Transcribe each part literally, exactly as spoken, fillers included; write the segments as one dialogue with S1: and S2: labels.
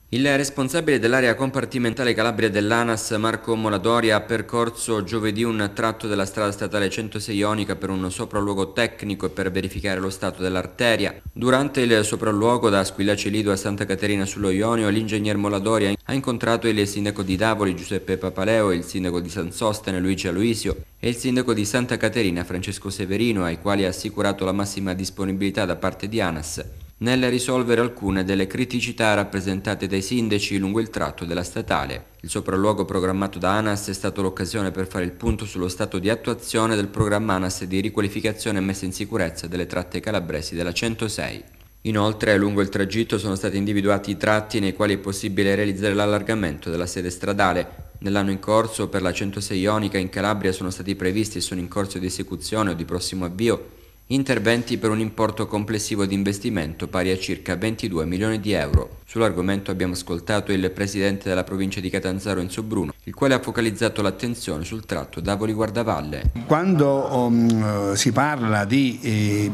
S1: Il responsabile dell'area compartimentale Calabria dell'ANAS, Marco Moladori, ha percorso giovedì un tratto della strada statale centosei Ionica per un sopralluogo tecnico e per verificare lo stato dell'arteria. Durante il sopralluogo da Squillace Lido a Santa Caterina sullo Ionio, l'ingegner Moladori ha incontrato il sindaco di Davoli, Giuseppe Papaleo, il sindaco di San Sostene, Luigi Aloisio, e il sindaco di Santa Caterina, Francesco Severino, ai quali ha assicurato la massima disponibilità da parte di ANAS nel risolvere alcune delle criticità rappresentate dai sindaci lungo il tratto della statale. Il sopralluogo programmato da ANAS è stato l'occasione per fare il punto sullo stato di attuazione del programma ANAS di riqualificazione e messa in sicurezza delle tratte calabresi della centosei. Inoltre, lungo il tragitto sono stati individuati i tratti nei quali è possibile realizzare l'allargamento della sede stradale. Nell'anno in corso per la centosei Ionica in Calabria sono stati previsti e sono in corso di esecuzione o di prossimo avvio interventi per un importo complessivo di investimento pari a circa ventidue milioni di euro. Sull'argomento abbiamo ascoltato il presidente della provincia di Catanzaro, Enzo Bruno, il quale ha focalizzato l'attenzione sul tratto Davoli-Guardavalle.
S2: Quando um, si parla di eh,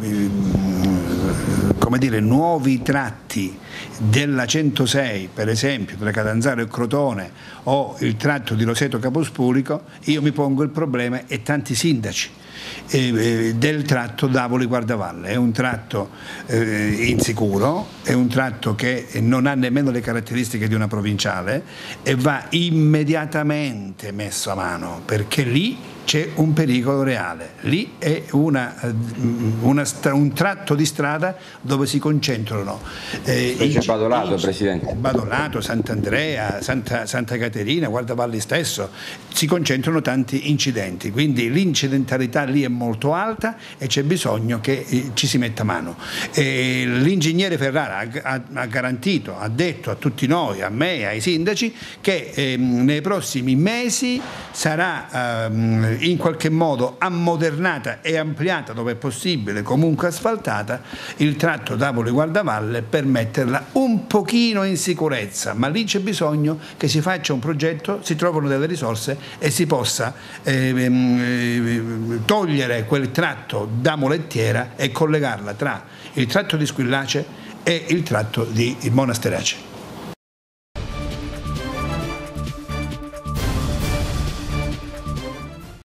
S2: come dire, nuovi tratti della centosei, per esempio tra Catanzaro e Crotone, o il tratto di Roseto Capospulico, io mi pongo il problema, e tanti sindaci, eh, del tratto Davoli-Guardavalle. È un tratto eh, insicuro, è un tratto che non ha nemmeno le caratteristiche di una provinciale e va immediatamente messo a mano, perché lì c'è un pericolo reale. Lì è una, una, un tratto di strada dove si concentrano eh,
S1: Specie Badolato,
S2: in,
S1: Presidente.
S2: Badolato, Sant'Andrea, Santa, Santa Caterina, Guardavalli stesso, si concentrano tanti incidenti, quindi l'incidentalità lì è molto alta e c'è bisogno che eh, ci si metta mano. Eh, l'ingegnere Ferrara ha, ha, ha garantito, ha detto a tutti noi, a me e ai sindaci, che eh, nei prossimi mesi sarà eh, in qualche modo ammodernata e ampliata, dove è possibile, comunque asfaltata, il tratto Davoli-Guardavalle, per metterla un pochino in sicurezza, ma lì c'è bisogno che si faccia un progetto, si trovano delle risorse e si possa eh, eh, togliere quel tratto da Molettiera e collegarla tra il tratto di Squillace e il tratto di Monasterace.